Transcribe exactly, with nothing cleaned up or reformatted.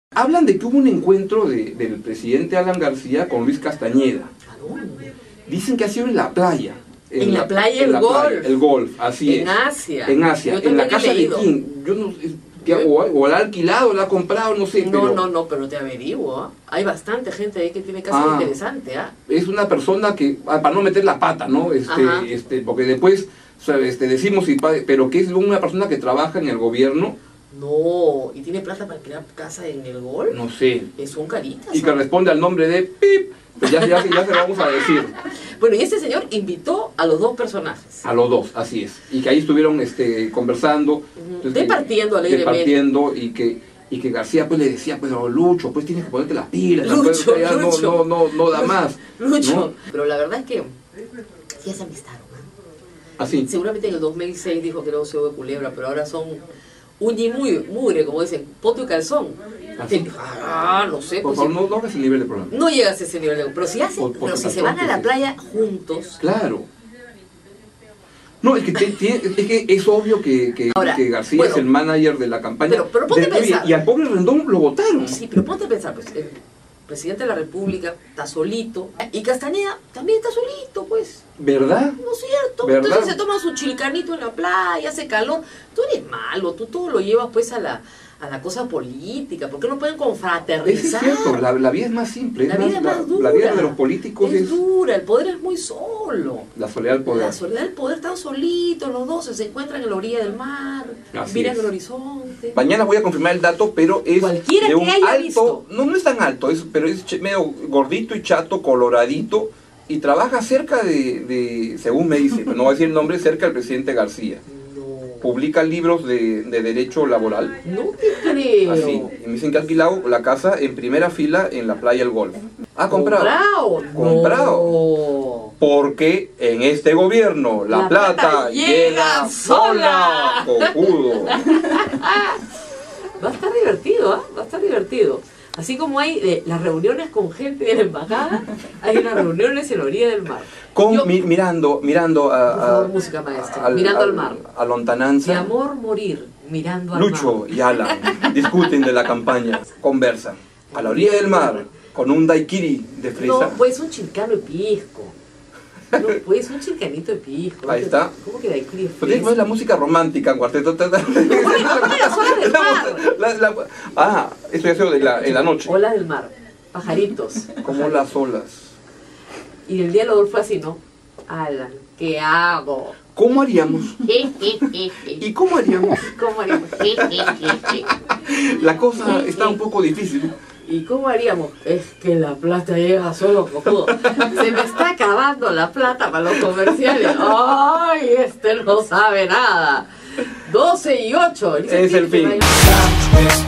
Hablan de que hubo un encuentro de, del presidente Alan García con Luis Castañeda. ¿A dónde? Dicen que ha sido en la playa. En, en la, la playa el golf. Playa, el golf, así en es. Asia. En Asia. En la casa de quién. Yo no que, o, o la ha alquilado, la ha comprado, no sé. No, pero, no, no, pero te averiguo. ¿eh? Hay bastante gente ahí que tiene casas ah, interesantes. ¿eh? Es una persona que, para no meter la pata, ¿no? Este, este, porque después, o sea, este, decimos, pero que es una persona que trabaja en el gobierno. No, y tiene plata para crear casa en el golf. No sé. Son caritas. Y que responde al nombre de Pip. Pues ya, ya, ya se lo vamos a decir. Bueno, y este señor invitó a los dos personajes. A los dos, así es. Y que ahí estuvieron este, conversando. Uh-huh. Entonces, departiendo alegremente. Departiendo y que, y que García pues le decía, pues Lucho, pues tienes que ponerte las pilas. Lucho, pues, ya Lucho. No, no, no, no da más. Lucho. ¿No? Pero la verdad es que ya se amistaron. Así. Seguramente en el dos mil seis dijo que era un cebo de culebra, pero ahora son uñi muy mugre, como dicen, poto y calzón. ¿Así? Ah, no sé. Por pues favor, si, no, no hagas ese nivel de problema. No llegas a ese nivel de pero si hacen, por, por pero si calzón, se van a la es playa juntos. Claro. No, es que, te, te, es, que es obvio que, que, ahora, que García bueno, es el manager de la campaña. Pero, pero ponte de, a pensar. Y al pobre Rendón lo votaron. Sí, pero ponte a pensar, pues, el presidente de la República está solito. Y Castañeda también está solito, pues. ¿Verdad? ¿No es cierto? ¿Verdad? Entonces se toma su chilcanito en la playa, hace calor. Tú eres malo, tú todo lo llevas pues a la, a la cosa política. ¿Por qué no pueden confraternizar? Es cierto, la, la vida es más simple. La es vida más, es más dura. La, la vida de los políticos es, es dura, el poder es muy solo. La soledad del poder. La soledad del poder, están solitos los dos, se encuentran en la orilla del mar, Así miran es. el horizonte. Mañana voy a confirmar el dato, pero es Cualquiera de un que haya alto, visto. no, no es tan alto, es, pero es medio gordito y chato, coloradito, y trabaja cerca de, de según me dice, no voy a decir el nombre, cerca del presidente García. No. Publica libros de, de derecho laboral. No te creo. Así, y me dicen que ha alquilado la casa en primera fila en la playa El Golf. ¿Ha comprado? ¿Comprado? Comprado. No. Porque en este gobierno la, la plata, plata llega sola. Cojudo. Va a estar divertido, ¿eh? Va a estar divertido. Así como hay eh, las reuniones con gente de la embajada, hay unas reuniones en la orilla del mar. Con, Yo, mi, mirando, mirando a, por favor, música maestra, al, mirando al, al mar. A lontananza. De amor morir, mirando al Lucho mar. y Alan discuten de la campaña, conversan. A la orilla del mar, con un daiquiri de fresa. No, pues un chilcano de pisco. No, pues un chilcanito de pisco. Ahí está. ¿Cómo que daiquiri de fresa? Pero después la música romántica en cuarteto. La, la, ah, esto ya se de la, en la noche. Olas del mar, pajaritos. Como las olas. Y el diálogo fue así, ¿no? Alan, ¿qué hago? ¿Cómo haríamos? ¿Y cómo haríamos? ¿Cómo haríamos? La cosa está un poco difícil. ¿Y cómo haríamos? Es que la plata llega solo, cojudo. Se me está acabando la plata para los comerciales. ¡Ay, este no sabe nada! doce y ocho. Es el fin.